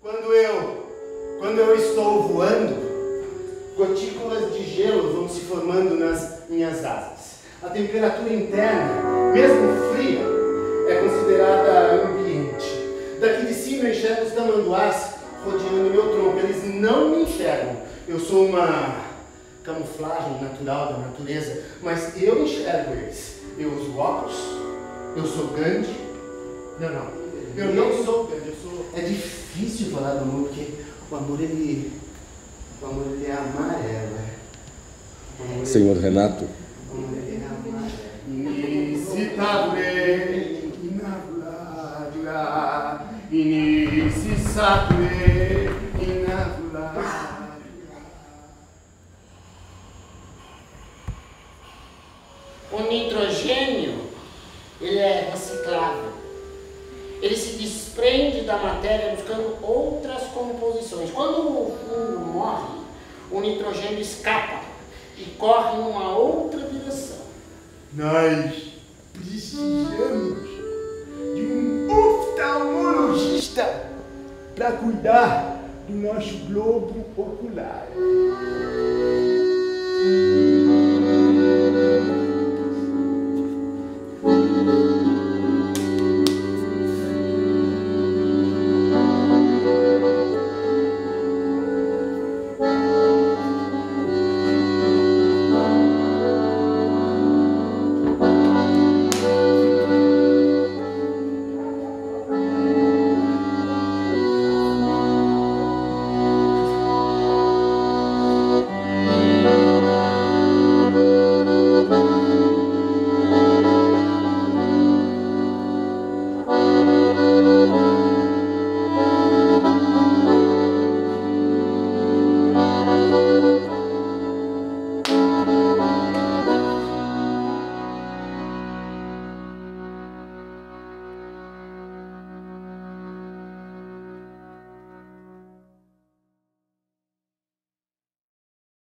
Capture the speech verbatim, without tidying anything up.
Quando eu, quando eu estou voando, gotículas de gelo vão se formando nas minhas asas. A temperatura interna, mesmo fria, é considerada ambiente. Daqui de cima eu enxergo os tamanduás rodeando meu tronco. Eles não me enxergam. Eu sou uma camuflagem natural da natureza, mas eu enxergo eles. Eu uso óculos, eu sou Gandhi. Não, não, eu não sou Gandhi, eu sou... É difícil falar do amor, porque o amor, ele... O amor, ele é amarelo. Amor, Senhor Renato. O amor, ele é amarelo. Inisitable, inavulada, inisitable, inavulada. O nitrogênio, ele é reciclável. Ele se desprende da matéria buscando outras composições. Quando o fungo morre, o nitrogênio escapa e corre em uma outra direção. Nós precisamos de um oftalmologista para cuidar do nosso globo ocular.